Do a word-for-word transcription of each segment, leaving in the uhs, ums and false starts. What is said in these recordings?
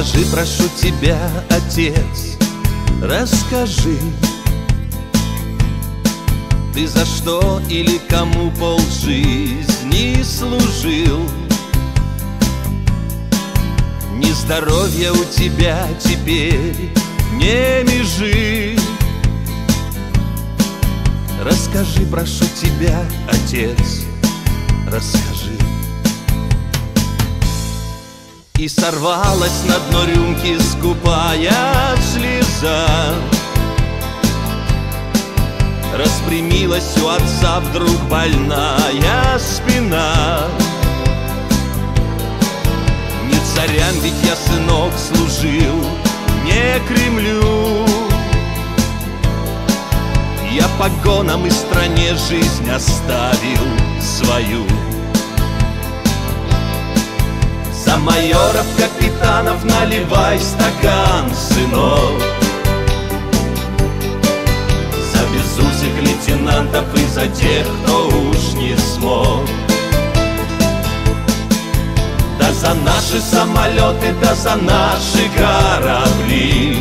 Расскажи, прошу тебя, отец, расскажи, ты за что или кому полжизни служил? Ни здоровья у тебя теперь, не межи. Расскажи, прошу тебя, отец, расскажи. И сорвалась на дно рюмки скупая слеза, распрямилась у отца вдруг больная спина. Не царям ведь я, сынок, служил, не Кремлю. Я погонам и стране жизнь оставил свою. За майоров, капитанов наливай стакан, сынок, за безусых лейтенантов и за тех, кто уж не смог. Да за наши самолеты, да за наши корабли,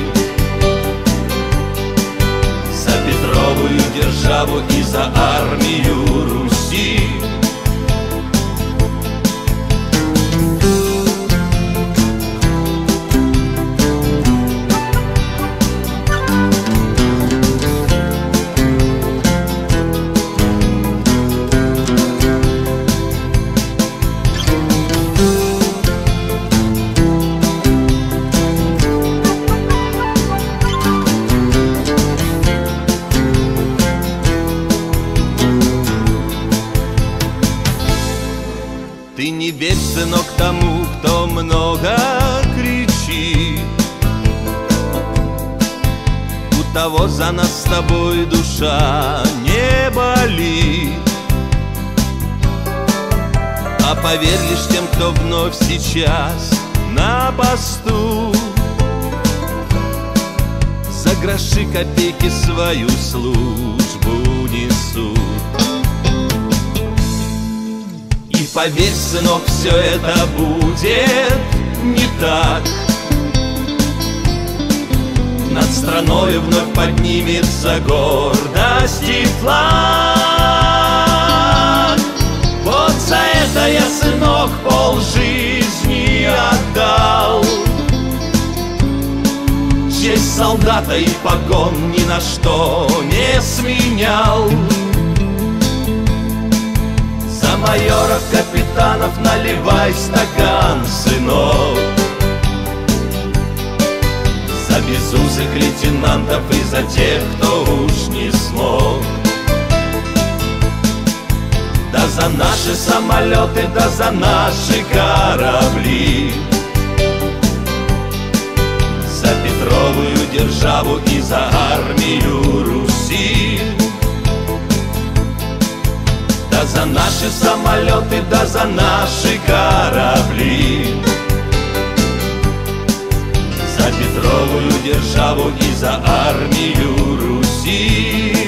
за Петровую державу и за армию Руси. Ты не верь, сынок, тому, кто много кричит. У того за нас с тобой душа не болит. А поверь лишь тем, кто вновь сейчас на посту, за гроши копейки свою службу несут. И поверь, сынок, все это будет не так. Над страною вновь поднимется гордость и флаг. Вот за это я, сынок, полжизни отдал. Честь солдата и погон ни на что не сменял. За майоров, капитанов наливай стакан, сынок, за безусых лейтенантов и за тех, кто уж не смог. Да за наши самолеты, да за наши корабли, за Петровую державу и за армию Руси. Да за наши самолеты, да за наши корабли, за Петровую державу и за армию Руси.